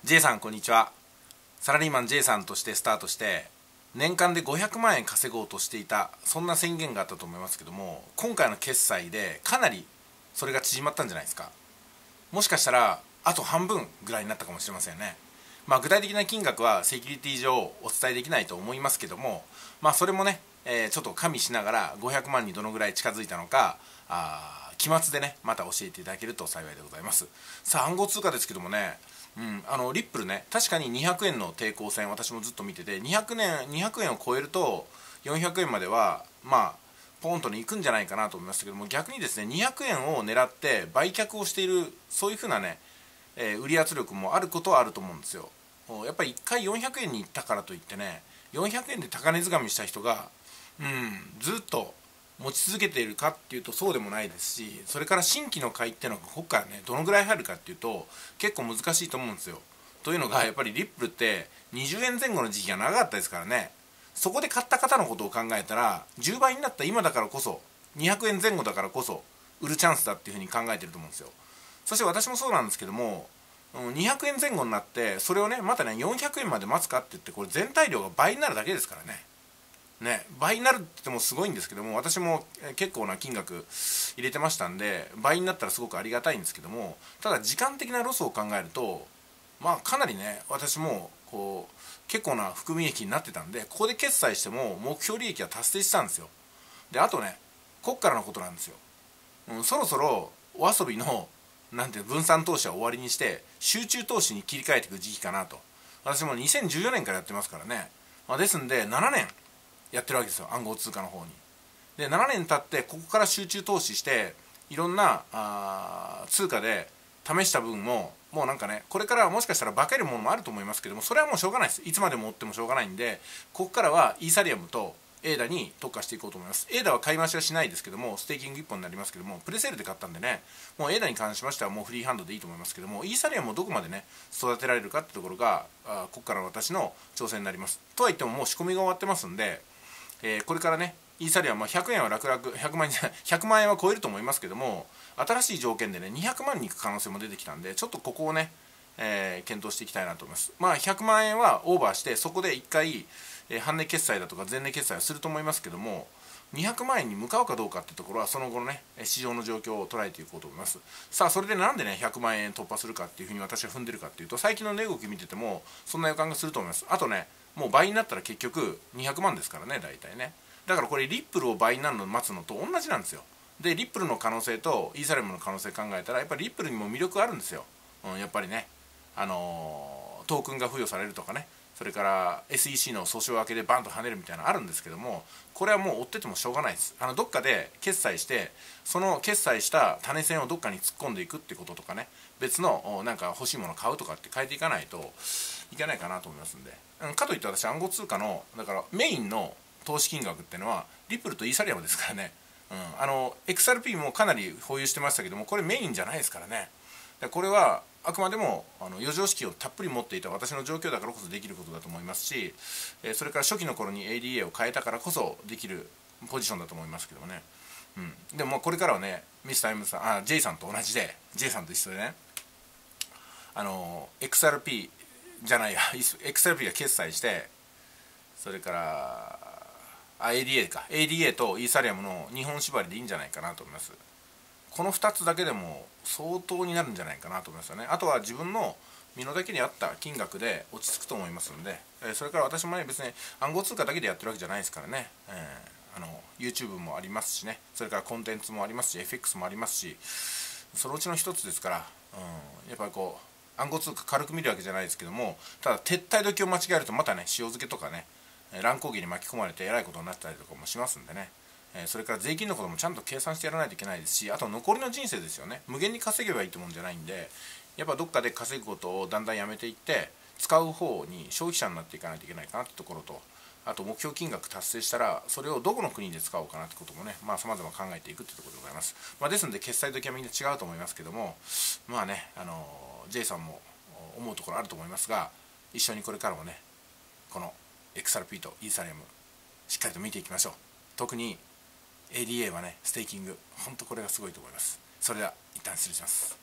J さんこんにちは。サラリーマン J さんとしてスタートして年間で500万円稼ごうとしていた、そんな宣言があったと思いますけども、今回の決済でかなりそれが縮まったんじゃないですか。もしかしたらあと半分ぐらいになったかもしれませんね。具体的な金額はセキュリティ上お伝えできないと思いますけども、それもね、ちょっと加味しながら500万にどのぐらい近づいたのか、期末でねまた教えていただけると幸いでございます。さあ、暗号通貨ですけどもね、リップルね、確かに200円の抵抗線、私もずっと見てて、200円を超えると400円まではポンとね行くんじゃないかなと思いましたけども、逆にですね200円を狙って売却をしている、そういうふうなね、売り圧力もあることはあると思うんですよ。やっぱり1回400円に行ったからといってね、400円で高値掴みした人がずっと持ち続けているかっていうとそうでもないですし、それから新規の買いっていうのがここからねどのぐらい入るかっていうと結構難しいと思うんですよ。というのがやっぱりリップルって20円前後の時期が長かったですからね。そこで買った方のことを考えたら10倍になった今だからこそ、200円前後だからこそ売るチャンスだっていうふうに考えてると思うんですよ。そして私もそうなんですけども、200円前後になってそれをねまたね400円まで待つかって言って、これ全体量が倍になるだけですからね。倍になるって言ってもすごいんですけども、私も結構な金額入れてましたんで倍になったらすごくありがたいんですけども、ただ時間的なロスを考えるとかなりね、私も結構な含み益になってたんで、ここで決済しても目標利益は達成したんですよ。であとね、こっからのことなんですよ。そろそろお遊びのなんて分散投資は終わりにして集中投資に切り替えていく時期かなと。私も2014年からやってますからね、ですんで7年やってるわけですよ、暗号通貨の方に。で7年経ってここから集中投資していろんな通貨で試した分ももうなんかね、これからはもしかしたら化けるものもあると思いますけども、それはもうしょうがないです。いつまでも追ってもしょうがないんで、ここからはイーサリアムとエーダに特化していこうと思います。エーダは買い増しはしないですけども、ステーキング1本になりますけども、プレセールで買ったんでね、もうエーダに関しましてはもうフリーハンドでいいと思いますけども、イーサリアムをどこまでね育てられるかってところがここからの私の挑戦になります。とは言ってももう仕込みが終わってますんで、これからねイーサリアムは100円は楽々100万円じゃない100万円は超えると思いますけども、新しい条件でね200万に行く可能性も出てきたんで、ちょっとここをね、検討していきたいなと思います。100万円はオーバーしてそこで1回、半値決済だとか前値決済をすると思いますけども、200万円に向かうかどうかってところはその後のね市場の状況を捉えていこうと思います。さあ、それでなんでね100万円突破するかっていうふうに私は踏んでるかっていうと、最近の値動き見ててもそんな予感がすると思います。あとね、もう倍になったら結局200万ですからね、大体ね。だからこれリップルを倍になるのを待つのと同じなんですよ。でリップルの可能性とイーサリアムの可能性考えたらやっぱりリップルにも魅力あるんですよ。やっぱりね、トークンが付与されるとかね、それから SEC の訴訟明けでバンと跳ねるみたいなのあるんですけども、これはもう追っててもしょうがないです。どっかで決済してその決済した種銭をどっかに突っ込んでいくってこととかね、別のなんか欲しいものを買うとかって変えていかないといけないかなと思いますんで、かといって私暗号通貨のだからメインの投資金額っていうのはリップルとイーサリアムですからね。XRP もかなり保有してましたけども、これメインじゃないですからね。これはあくまでも余剰資金をたっぷり持っていた私の状況だからこそできることだと思いますし、それから初期の頃に ADA を変えたからこそできるポジションだと思いますけどもね。でもこれからはねミスター M さん、J さんと同じで J さんと一緒でね、XRP じゃないや XRP が決済して、それからADA か ADA とイーサリアムの2本縛りでいいんじゃないかなと思います。この2つだけでも相当になるんじゃないかなと思いますよね。あとは自分の身の丈に合った金額で落ち着くと思いますんで、それから私もね別に暗号通貨だけでやってるわけじゃないですからね、YouTube もありますしね、それからコンテンツもありますし FX もありますし、そのうちの一つですから、やっぱり暗号通貨軽く見るわけじゃないですけども、ただ撤退時を間違えるとまたね塩漬けとかね乱高下に巻き込まれてえらいことになったりとかもしますんでね、それから税金のこともちゃんと計算してやらないといけないですし、あと残りの人生ですよね。無限に稼げばいいってもんじゃないんで、やっぱどっかで稼ぐことをだんだんやめていって使う方に消費者になっていかないといけないかなってところと、あと目標金額達成したらそれをどこの国で使おうかなってこともねさまざま考えていくってところでございます。ですので決済時はみんな違うと思いますけども、J さんも思うところあると思いますが、一緒にこれからもねこの XRP とイーサリアムしっかりと見ていきましょう。特に ADA はねステーキング、本当これがすごいと思います。それでは一旦失礼します。